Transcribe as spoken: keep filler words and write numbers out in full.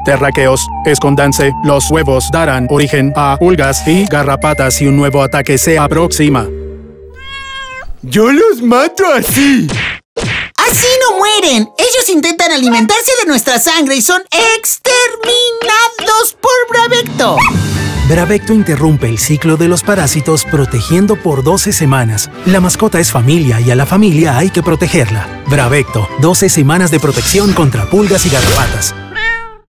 terráqueos. Escóndanse. Los huevos darán origen a pulgas y garrapatas y un nuevo ataque se aproxima. ¡Yo los mato así! ¡Así no mueren! Ellos intentan alimentarse de nuestra sangre y son exterminados por Bravecto. Bravecto interrumpe el ciclo de los parásitos protegiendo por doce semanas. La mascota es familia y a la familia hay que protegerla. Bravecto, doce semanas de protección contra pulgas y garrapatas.